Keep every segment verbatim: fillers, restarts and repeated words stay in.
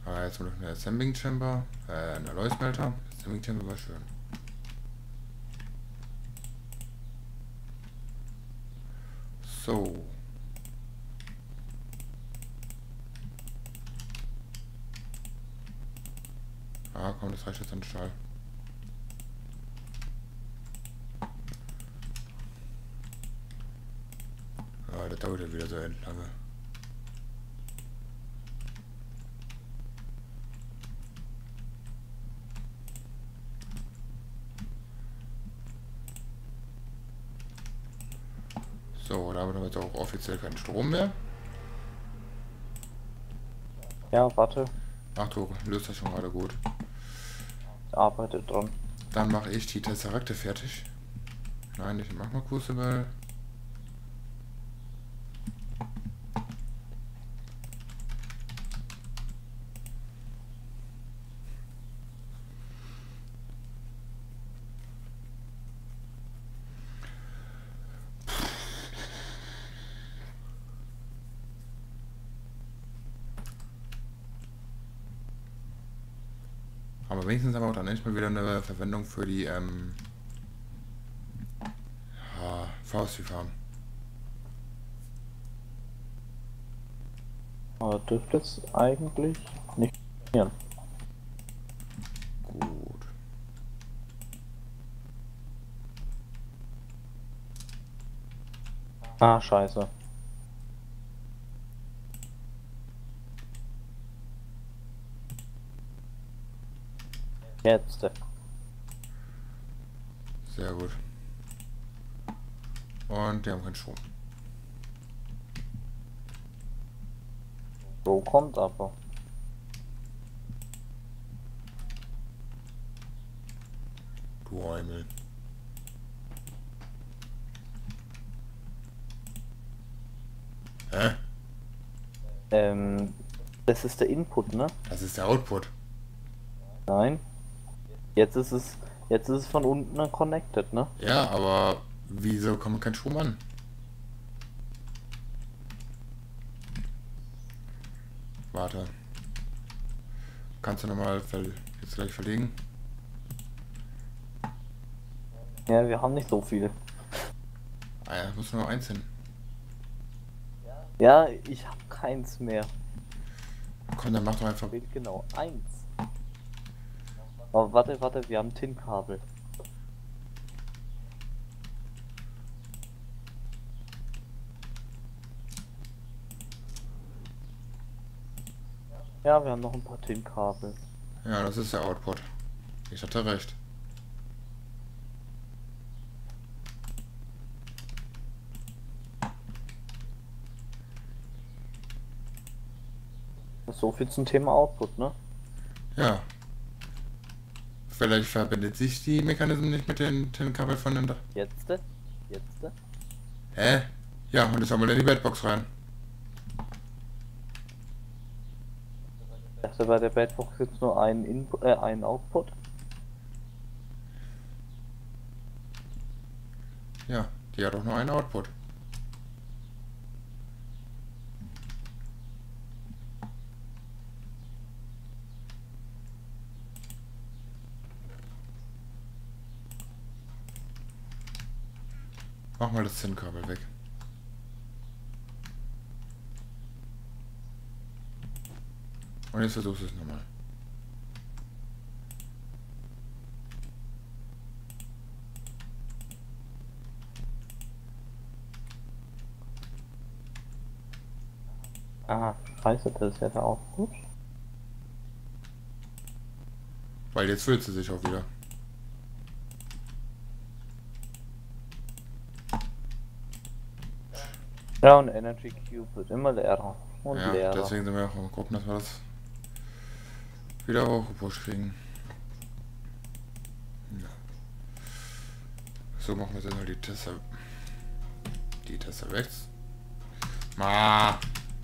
Ah, jetzt noch eine Assembling Chamber, äh, ein Alloy Smelter. Assembling Chamber war schön. So. Ah, komm, das reicht jetzt an Stahl. Ah, das dauert ja wieder so endlange. So, da haben wir jetzt auch offiziell keinen Strom mehr. Ja, warte, Ach du, löst das schon gerade gut. ich arbeite dran. Dann mache ich die Tesserakte fertig. Nein, ich mach mal Crucible. Aber wenigstens haben wir auch dann endlich mal wieder eine Verwendung für die ähm, ja, Forestry Farm. Aber dürfte es eigentlich nicht passieren. Gut. Ah, scheiße. Jetzt. Sehr gut. Und die haben keinen Strom. So kommt aber. Du Eumel. Hä? Ähm, das ist der Input, ne? Das ist der Output. Nein. Jetzt ist es, jetzt ist es von unten connected, ne? Ja, aber wieso kommt kein Strom an? Warte. Kannst du nochmal jetzt gleich verlegen? Ja, wir haben nicht so viel. Ah ja, muss nur noch eins hin. Ja, ich habe keins mehr. Komm, dann mach doch einfach. Genau, eins. Aber warte, warte, wir haben Tin-Kabel. Ja, wir haben noch ein paar Tin-Kabel. Ja, das ist der Output. Ich hatte recht. So viel zum Thema Output, ne? Ja. Vielleicht verbindet sich die Mechanismen nicht mit den, den Kabel von dem Dach. Jetzt? Jetzt? Hä? Ja, und jetzt haben wir in die Bedbox rein. Ich dachte, bei der Bedbox jetzt nur ein Input, äh, ein Output. Ja, die hat auch nur einen Output. Mach mal das Zinnkabel weg. Und jetzt versuchst du es nochmal. Ah, scheiße, das ist ja der Output. Weil jetzt füllt sie sich auch wieder. Ja, und Energy Cube wird immer leerer und Ja, leerer. deswegen sind wir auch mal gucken, dass wir das wieder hochgepusht kriegen. Ja. So machen wir jetzt mal die Tester. Die Tester weg. Ma.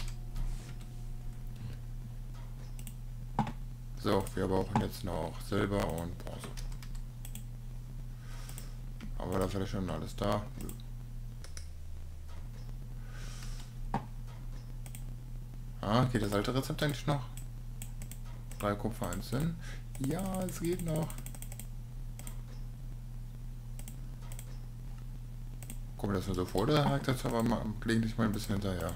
So, wir brauchen jetzt noch Silber und Bronze. Aber dafür ist schon alles da. Ah, geht das alte Rezept eigentlich noch? Drei Kupfer, eins Zinn. Ja, es geht noch. Guck mal, dass wir so vor der Hakt jetzt aber mal gelegentlich mal ein bisschen hinterher.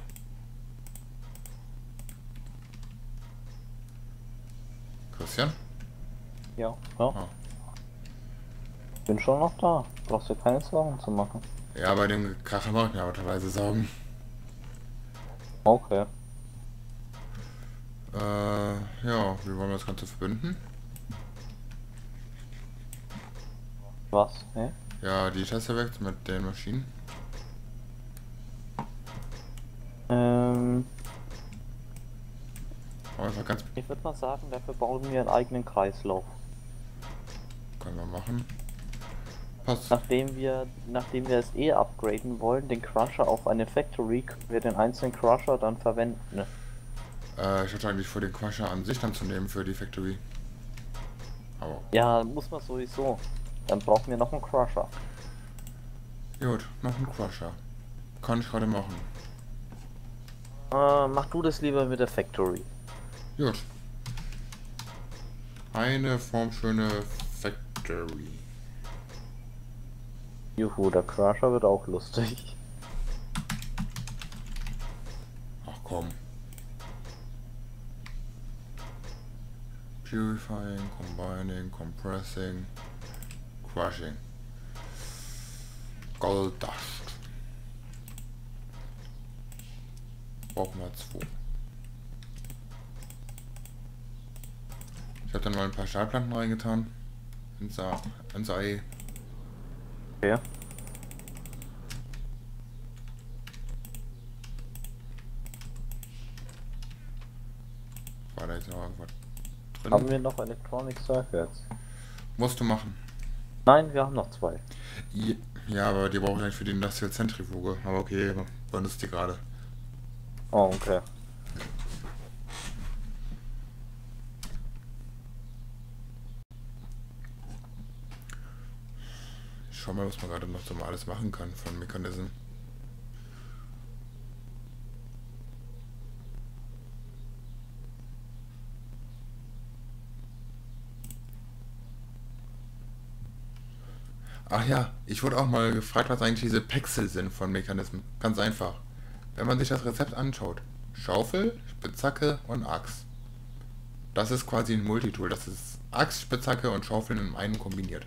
Christian? Ja, ja. Ah. Bin schon noch da. Brauchst du keine Sorgen zu machen. Ja, bei dem Kracher mache ich mir aber teilweise Sorgen. Okay. Äh, ja, wie wollen wir das Ganze verbinden? Was? Hä? Ja, die Tester weg mit den Maschinen. Ähm, Aber einfach ganz... ich würde mal sagen, dafür bauen wir einen eigenen Kreislauf. Können wir machen. Passt. Nachdem wir, nachdem wir es eh upgraden wollen, den Crusher auf eine Factory, können wir den einzelnen Crusher dann verwenden. Ne? Äh, ich hatte eigentlich vor, den Crusher an sich dann zu nehmen für die Factory. Aber... Ja, muss man sowieso. Dann brauchen wir noch einen Crusher. Gut, noch ein Crusher. Kann ich gerade machen. Äh, mach du das lieber mit der Factory. Gut. Eine formschöne Factory. Juhu, der Crusher wird auch lustig. Ach komm. Purifying, combining, compressing, crushing. Gold Dust. Brauchen wir zwei. Ich habe dann mal ein paar Stahlplatten reingetan. Ins, A ins A E. Okay. War da jetzt noch irgendwas drin? Haben wir noch Electronic Circuits? Musst du machen. Nein, wir haben noch zwei. Ja, aber die brauche ich eigentlich für die Industrial Zentrifuge. Aber okay, wann ist die gerade? Oh, okay. Ich schau mal, was man gerade noch so mal alles machen kann von Mechanismen. Ach ja, ich wurde auch mal gefragt, was eigentlich diese Pexel sind von Mechanismen. Ganz einfach. Wenn man sich das Rezept anschaut. Schaufel, Spitzhacke und Axt. Das ist quasi ein Multitool. Das ist Axt, Spitzhacke und Schaufel in einem kombiniert.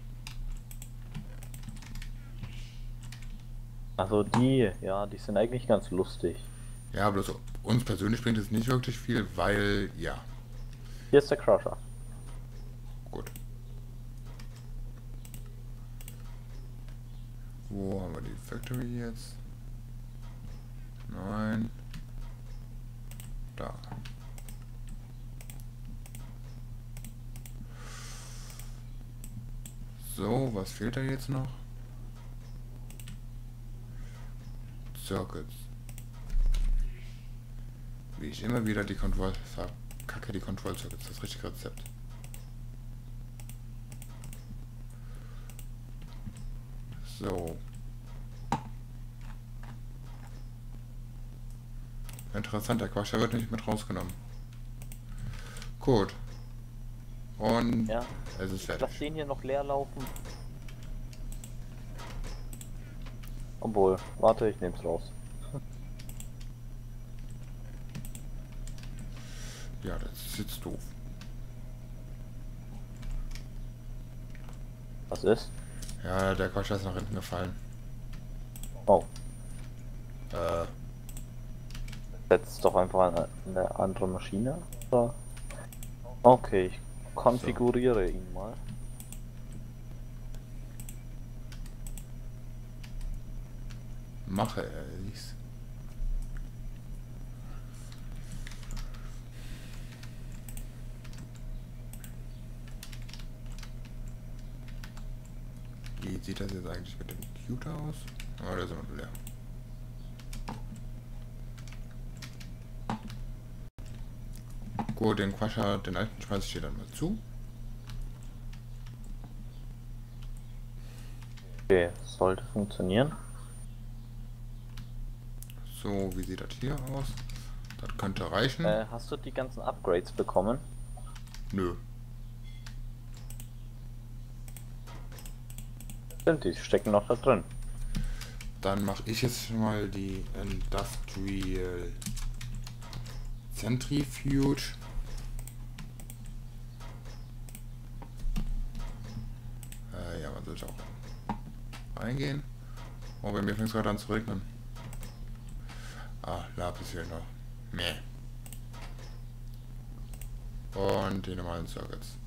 Also die, ja, die sind eigentlich ganz lustig. Ja, bloß uns persönlich bringt es nicht wirklich viel, weil, ja, Hier ist der Crusher. gut. Wo haben wir die Factory jetzt? Nein. Da. So, was fehlt da jetzt noch? Circuits. Wie ich immer wieder die Control verkacke, die Control Circuits, das richtige Rezept. So. Interessant, der Quatsch, der wird nicht mit rausgenommen. Gut. Und Ja. es ist Lass fertig. den hier noch leer laufen. Obwohl, warte, ich nehm's raus. Ja, das ist jetzt doof. Was ist? Ja, der Quatsch ist nach hinten gefallen. Oh, Äh, setzt doch einfach eine, eine andere Maschine. Oder? Okay, ich konfiguriere ihn mal. mache ich's. Wie sieht das jetzt eigentlich mit dem Computer aus? Oh, der ist immer leer. Gut, den Quascher, den alten schmeiße ich hier dann mal zu. Okay, sollte funktionieren. So, wie sieht das hier aus? Das könnte reichen. Äh, hast du die ganzen Upgrades bekommen? Nö. Stimmt, die stecken noch da drin. Dann mache ich jetzt mal die Industrial Centrifuge. Äh, ja, man sollte auch reingehen. Oh, bei mir fängt es gerade an zu regnen. Ah, Lapis hier noch. Meh. Und die normalen Circuits.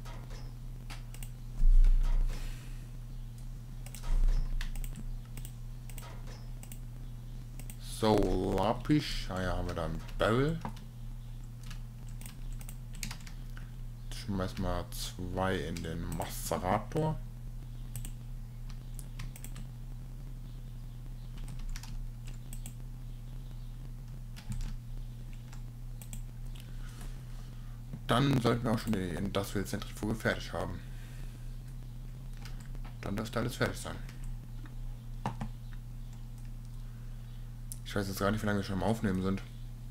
So, Lapis. Ah ja, haben wir da ein Barrel. Schmeiß mal zwei in den Macerator. Dann sollten wir auch schon die Industrial Zentrifuge fertig haben. Dann dürfte alles fertig sein. Ich weiß jetzt gar nicht, wie lange wir schon am Aufnehmen sind.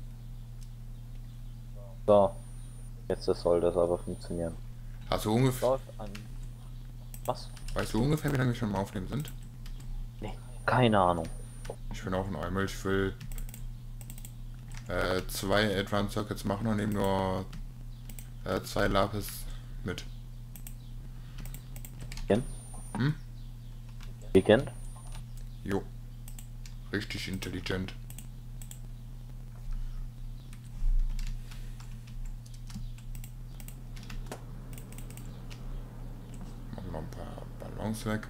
So. Jetzt soll das aber funktionieren. Hast du ungefähr... Läuft an. Was? Weißt du ungefähr, wie lange wir schon am Aufnehmen sind? Nee, keine Ahnung. Ich bin auch ein Eumel. Ich will äh, zwei Advanced Circuits machen und nehme nur äh, zwei Lapis mit. Weekend? Hm? Weekend? Jo. Richtig intelligent. Machen noch ein paar Ballons weg.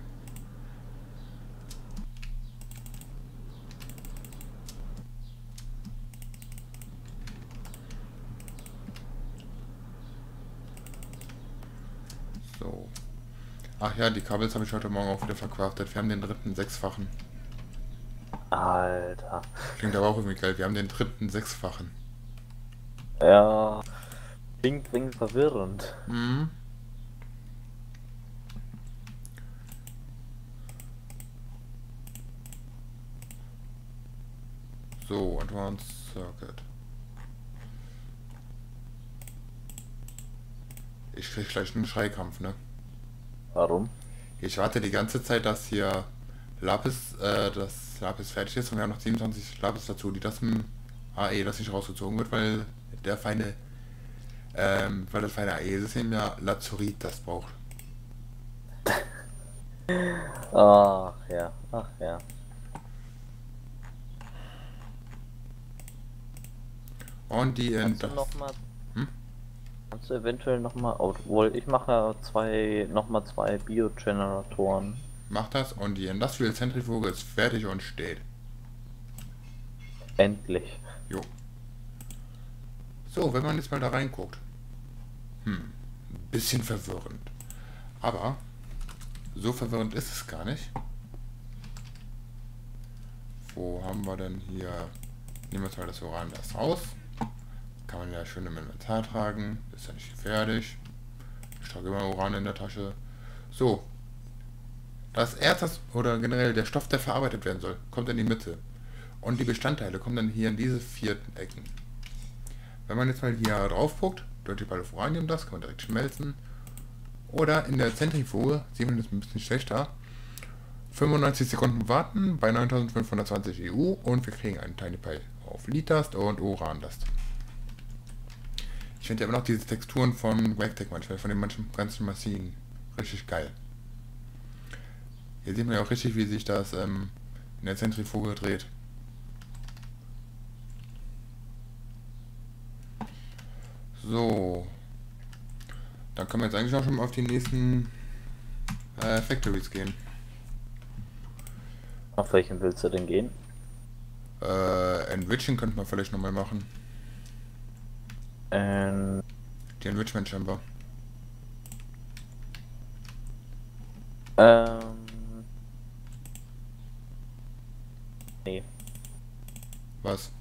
So. Ach ja, die Kabels habe ich heute Morgen auch wieder verkraftet. Wir haben den dritten sechsfachen. Alter. Klingt aber auch irgendwie geil. Wir haben den dritten sechsfachen. Ja. Klingt wegen verwirrend. Mhm. So, Advanced Circuit. Ich krieg gleich einen Schreikampf, ne? Warum? Ich warte die ganze Zeit, dass hier Lapis, äh, das Lapis fertig ist und wir haben noch siebenundzwanzig Lapis dazu, die das im A E, das nicht rausgezogen wird, weil der feine, ähm, weil das feine A E-System ja Lazurit das braucht. Ach ja, ach ja. Und die in Kannst du das, noch mal, hm? kannst du eventuell noch mal, obwohl ich mache ja zwei, noch mal zwei Biogeneratoren. Macht das und die Industrial Zentrifuge ist fertig und steht. Endlich. Jo. So, wenn man jetzt mal da reinguckt. Hm, ein bisschen verwirrend. Aber so verwirrend ist es gar nicht. Wo haben wir denn hier? Nehmen wir jetzt mal das Uran das raus. Kann man ja schön im Inventar tragen. Ist ja nicht gefährlich. Ich trage immer Uran in der Tasche. So. Das Erz, das, oder generell der Stoff, der verarbeitet werden soll, kommt in die Mitte. Und die Bestandteile kommen dann hier in diese vierten Ecken. Wenn man jetzt mal hier drauf guckt, Dirty Pile of Uranium, das kann man direkt schmelzen. Oder in der Zentrifuge, sieht man das ein bisschen schlechter. fünfundneunzig Sekunden warten bei neuntausendfünfhundertzwanzig E U und wir kriegen einen Tiny Pile auf Litast und Urandast. Ich finde ja immer noch diese Texturen von Wagtech manchmal, von den manchen ganzen Maschinen richtig geil. Hier sieht man ja auch richtig, wie sich das ähm, in der Zentrifuge dreht. So. Dann können wir jetzt eigentlich auch schon mal auf die nächsten äh, Factories gehen. Auf welchen willst du denn gehen? Äh, Enriching könnte man vielleicht nochmal machen. Ähm, Die Enrichment Chamber. ähm, nee. Was?